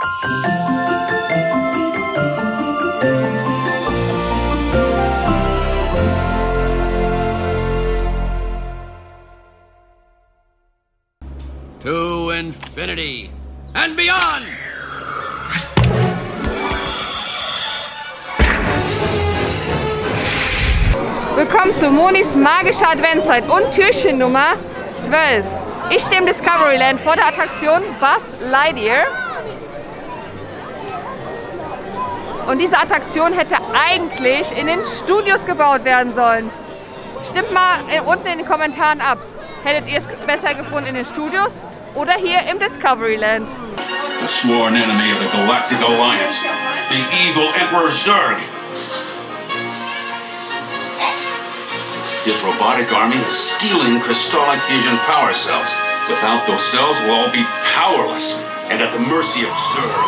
To infinity and beyond! Willkommen zu Monis magischer Adventszeit und Türchen Nummer 12. Ich stehe im Discoveryland vor der Attraktion Buzz Lightyear. Und diese Attraktion hätte eigentlich in den Studios gebaut werden sollen. Stimmt mal unten in den Kommentaren ab. Hättet ihr es besser gefunden in den Studios oder hier im Discoveryland? The sworn enemy of the Galactic Alliance, the evil Emperor Zurg. His robotic army is stealing Crystalline fusion power cells. Without those cells, we'll all be powerless and at the mercy of Zurg.